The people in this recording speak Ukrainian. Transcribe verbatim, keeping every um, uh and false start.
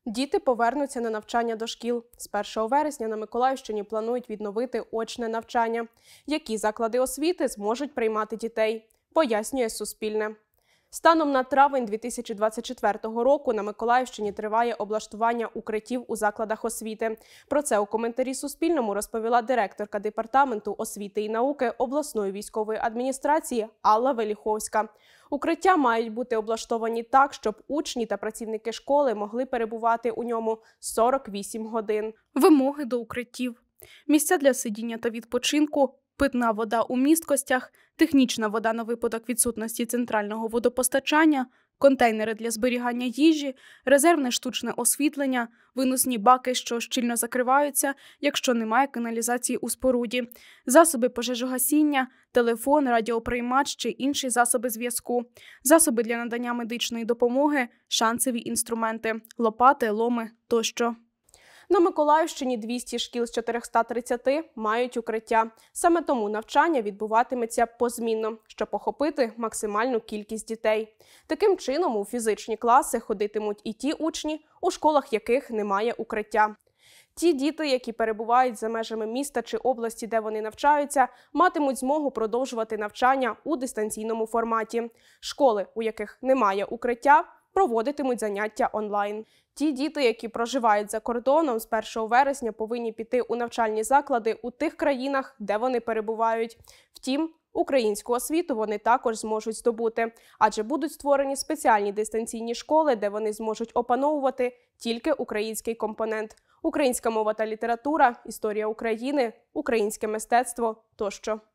Діти повернуться на навчання до шкіл. З першого вересня на Миколаївщині планують відновити очне навчання. Які заклади освіти зможуть приймати дітей? Пояснює Суспільне. Станом на травень дві тисячі двадцять четвертого року на Миколаївщині триває облаштування укриттів у закладах освіти. Про це у коментарі Суспільному розповіла директорка Департаменту освіти і науки обласної військової адміністрації Алла Веліховська. Укриття мають бути облаштовані так, щоб учні та працівники школи могли перебувати у ньому сорок вісім годин. Вимоги до укриттів. Місця для сидіння та відпочинку, питна вода у місткостях, технічна вода на випадок відсутності центрального водопостачання, контейнери для зберігання їжі, резервне штучне освітлення, виносні баки, що щільно закриваються, якщо немає каналізації у споруді, засоби пожежогасіння, телефон, радіоприймач чи інші засоби зв'язку, засоби для надання медичної допомоги, шансові інструменти, лопати, ломи тощо. На Миколаївщині двісті шкіл з чотирьохсот тридцяти мають укриття. Саме тому навчання відбуватиметься позмінно, щоб охопити максимальну кількість дітей. Таким чином, у фізичні класи ходитимуть і ті учні, у школах яких немає укриття. Ті діти, які перебувають за межами міста чи області, де вони навчаються, матимуть змогу продовжувати навчання у дистанційному форматі. Школи, у яких немає укриття, проводитимуть заняття онлайн. Ті діти, які проживають за кордоном, з першого вересня повинні піти у навчальні заклади у тих країнах, де вони перебувають. Втім, українську освіту вони також зможуть здобути, адже будуть створені спеціальні дистанційні школи, де вони зможуть опановувати тільки український компонент – українська мова та література, історія України, українське мистецтво тощо.